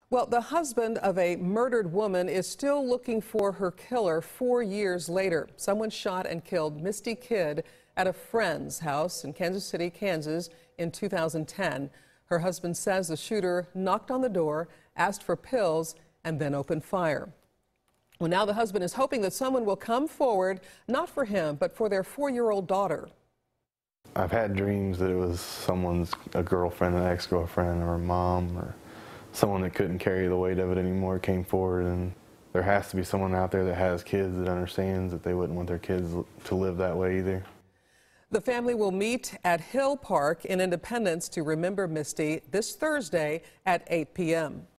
Well, the husband of a murdered woman is still looking for her killer 4 years later. Someone shot and killed Misty Kidd at a friend's house in Kansas City, Kansas in 2010. Her husband says the shooter knocked on the door, asked for pills, and then opened fire. Well, now the husband is hoping that someone will come forward, not for him, but for their 4-year-old daughter. I've had dreams that it was a girlfriend, an ex-girlfriend, or a mom, or someone that couldn't carry the weight of it anymore came forward, and there has to be someone out there that has kids that understands that they wouldn't want their kids to live that way either. The family will meet at Hill Park in Independence to remember Misty this Thursday at 8 p.m.